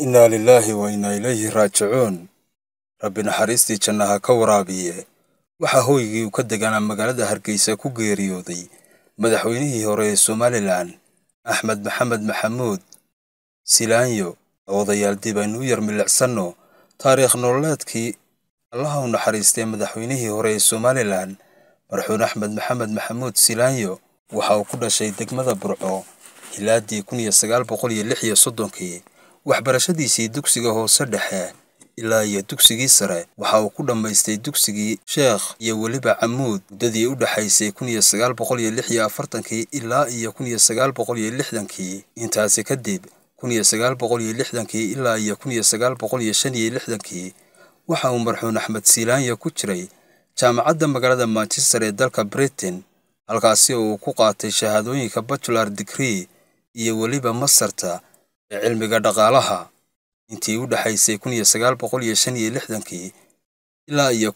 إنا لله وإنا إليه راجعون ربنا حريستي جنها كورابيه waxa hooygii uu ka deganaa magaalada Hargeysa ku geeriyooday madaxweynihii hore ee Soomaaliland Axmed Maxamed Maxamuud Silaanyo odayaal dib aynu yar milicsano taariikh nololeedkii Allah u naxariistay madaxweynihii hore ee Soomaaliland marxuun Axmed Maxamed Maxamuud Silaanyo waxa uu ku dhashay degmada Burco hilaadii 1936 waxbarashadiisii dugsiga hoose dhexe ilaa iyo dugsigii sare waxa uu ku dhamaystay dugsigii Sheekh iyo waliba Camuud muddadii u dhaxaysay 1946 ilaa iyo 1960 intaas kadib 1960 ilaa iyo 1965 waxa uu marxuun Axmed Silaanyo ku jiray jaamacadda magaalada Manchester ee dalka Britain halkaas oo uu ku qaatay shahaadooyinka bachelor degree iyo waliba masterta ee cilmiga dhaqaalaha intii u dhaxaysay 1965 ilaa iyo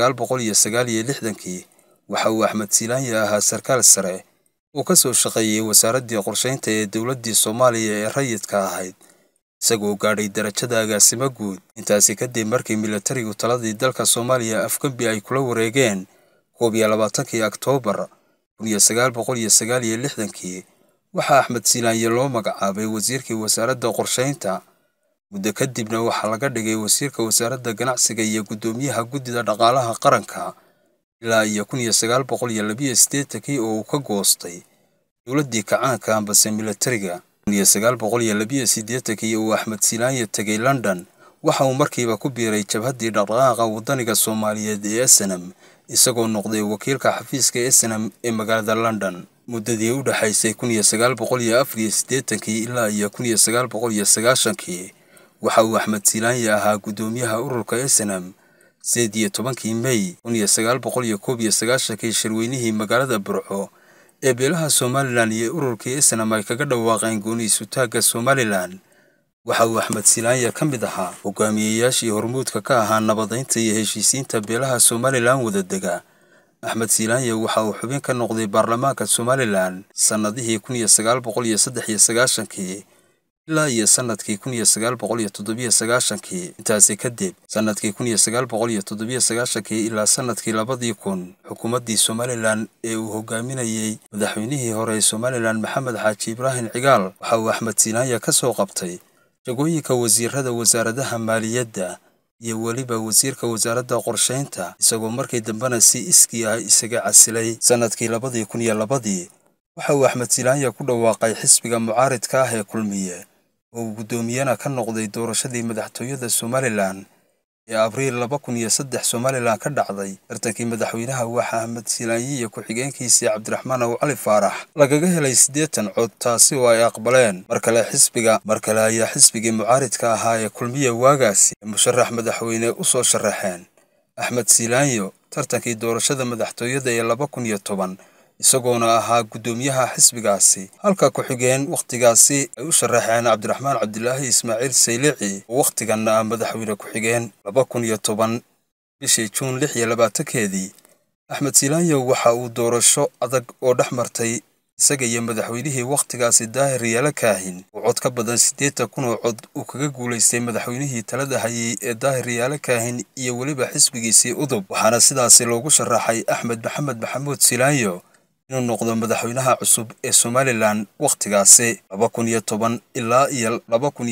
1969 waxa uu Axmed Silaanyo ahaa sarkaal sare oo ka soo shaqeeyay wasaaradda qorsheynta ee dawladda Soomaaliya ee rayidka ahayd isagoo gaadhay darajada agaasimo guud intaas kadib markii militarigu taladii dalka Soomaaliya afkambi ay kula wareegeen 21 Oktoobar 1969 waxa Axmed Silaanyo loo magacaabay wasiirkii wasaaradda qorsheynta muddo kadibna waxa laga dhigay wasiirka wasaaradda ganacsiga iyo gudoomiyaha guddida dhaqaalaha qaranka ilaa iyo 1982 oo uu ka goostay dawladdii kacaanka ambase militariga 1982 oo Axmed Silaanyo tagay London waxa uu markiiba ku biiray jabhaddii dhaqdhaqaaqa wadaniga Soomaaliyeed ee SNM isagoo noqday wakiilka xafiiska SNM ee magaalada London muddadii u dhaxaysay 1984 ilaa iyo 1990 waxa uu Axmed Silaanyo ahaa gudoomiyaha ururka SNM 18 May 1991 shirweynihii magaalada Burco ee beelaha Soomaaliland iyo ururkii SNM ay kaga dhawaaqeen gooniisu taaga Soomaaliland waxa uu Axmed Silaanyo ka mid ahaa hogaamiyayaashii hormuudka ka ahaa nabadeynta iyo heshiisiinta beelaha Soomaaliland wada dega Axmed Silaanyo waxa uu xubin ka noqday baarlamaanka Soomaaliland sanadihii 1993 ilaa iyo sanadkii 1997 intaas kadib sanadkii 1997 ilaa sanadkii 2000 xukuumaddii Soomaaliland ee uu hogaaminayay madaxweynihii hore ee Soomaaliland Maxamed Xaaji Ibraahim Cigaal waxa uu Axmed Silaanyo ka soo qabtay jagooyinka wasiirada wasaaradaha maaliyadda iyo waliba wasiirka wasaaradda qorsheynta isagoo markii dambena si iskii ah isaga casilay sanadkii 2002 waxa uu Axmed Silaanyo ku dhawaaqay xisbiga mucaaridka ah ee kulmiye oo gudoomiyana ka noqday doorashadii madaxtooyada Soomaaliland ee Abriil 2003 Soomaaliland ka dhacday tartankii madaxweynaha waxa Axmed Silaanyo iyo ku-xigeenkiisa Cabdiraxmaan Cali Faarax lagaga helay 80 cod taasi oo ay aqbaleen markale ayaa xisbigii mucaaridka ahaa ee kulmiye waagaasi musharax madaxweyne u soo sharaxeen Axmed Silaanyo tartankii doorashada madaxtooyada ee 2010 isagoona ahaa gudoomiyaha xisbigaasi halka ku-xigeen waqtigaasi ay u sharaxeen Cabdiraxmaan Cabdilaahi Ismaaciil Saylici oo waqtiganna madaxweyne ku-xigeen 2010 bishii Juun 26 Axmed Silaanyo waxa uu doorasho adag oo dhaxmartay isaga iyo madaxweynihii waqtigaasi Daahir Yaale Kaahin oo cod ka badan 80,000 oo cod uu kaga guuleystay madaxweynihii talada hayay ee Daahir Yaale Kaahin iyo waliba xisbigiisii udub waxaana sidaas loogu sharaxay Axmed Maxamed Maxamuud Silaanyo inuu noqdo madaxweynaha cusub ee Soomaaliland waqtigaasi 2010 ilaa iyo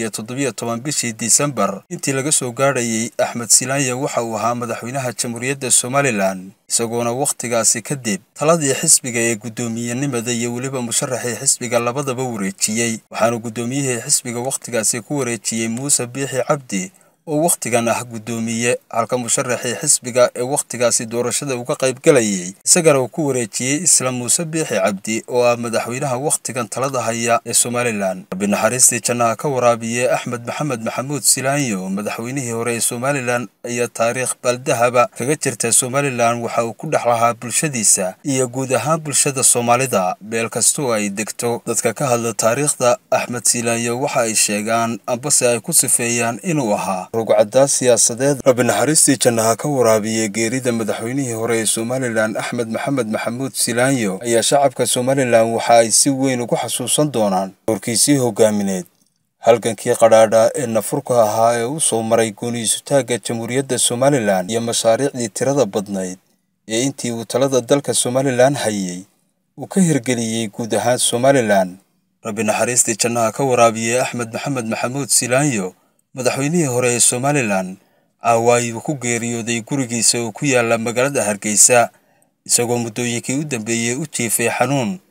2017 bishii December intii laga soo gaarayay Axmed Silaanyo waxa uu ahaa madaxweynaha Jamhuuriyadda Soomaaliland isagoona waqtigaasi kadib taladii xisbiga ee gudoomiyenimada iyo waliba musharaxii xisbiga labadaba wareejiyay waxaana gudoomiyihii xisbiga waqtigaasi ku wareejiyay Muuse Biixi Cabdi oo waqtigan ah gudoomiye halka musharaxii xisbiga ee waqtigaasi doorashada uga qayb galayay isagana uu ku wareejiyay isla Muuse Biixi Cabdi oo ah madaxweynaha waqtigan talada haya ee Soomaaliland rabbi xariistii jannaha ka waraabiye Axmed Maxamed Maxamuud Silaanyo madaxweynihii hore ee Soomaaliland ayaa taariikh baldahaba kaga jirta Soomaaliland waxa uu ku dhaxlahaa bulshadiisa iyo guud ahaan bulshada Soomaalida beel kastoo ay degto dadka ka hadla taariikhda Axmed Silaanyo waxa ay sheegaan ambase ay ku sifeeyaan inuu ahaa rugcadda siyaasadeed rabbi naxariistii jannaha ka waraabiye geerida madaxweynihii hore ee Soomaaliland Axmed Maxamed Maxamuud Silaanyo ayaa shacabka Soomaaliland waxa ay si weyn ugu xasuusan doonaan doorkiisii hogaamineed halgankii qadhaadha ee nafurka ahaa ee u soo maray gooni-isutaagga Jamhuuriyadda Somalilan iyo mashaariicdii tirada badnayd ee intii uu talada dalka Somalilan hayay uu ka hirgeliyey guud ahaan Somalilan. Rabbi naxariistii jannaha ka waraabiyey Axmed Maxamed Maxamuud Silaanyo, madaxweynihii hore ee Somalilan, caawayuu ku geeriyooday gurigiisa oo ku yaala magaalada Hargeysa, isagoo muddooyinkii u dambeeyey u jiifay xanuun.